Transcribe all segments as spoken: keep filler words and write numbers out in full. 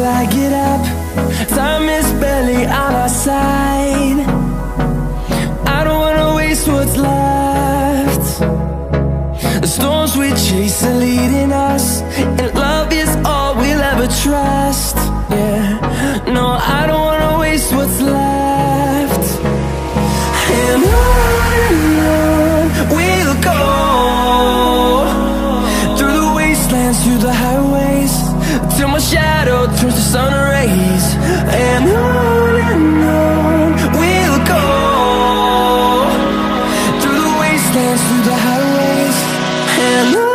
till I get up. Time is barely on our side. I don't wanna waste what's left. The storms we chase are leading us, and love is all we'll ever trust. Yeah, no, I don't wanna waste what's left. And on and on we'll go, through the wastelands, through the highways, till my shadow turns to sun rays. And on and on we'll go, through the wastelands, through the highways, and on.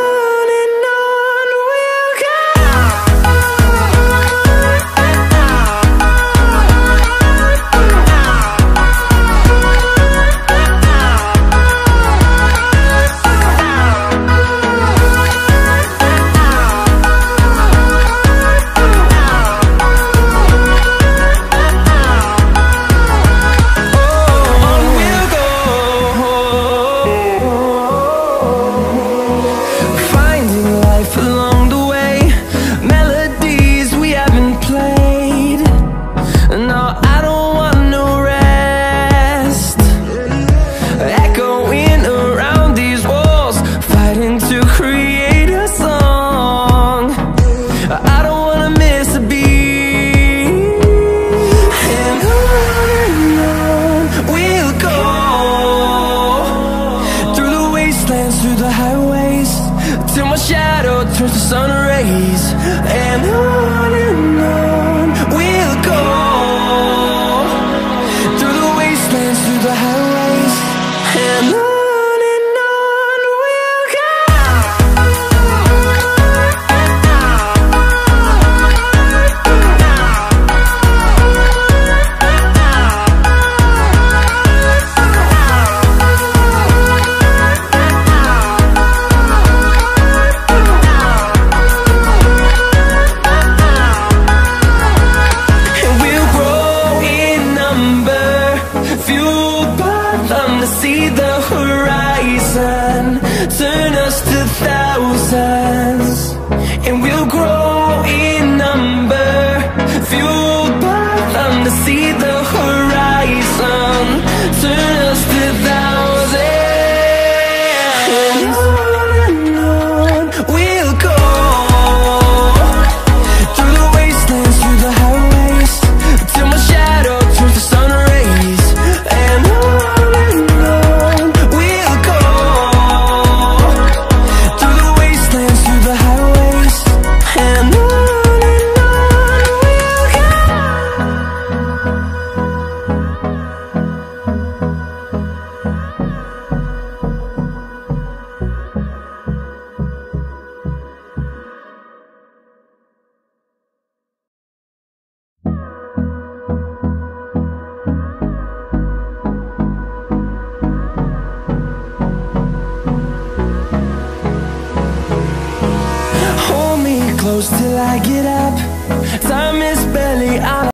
Till I get up, time is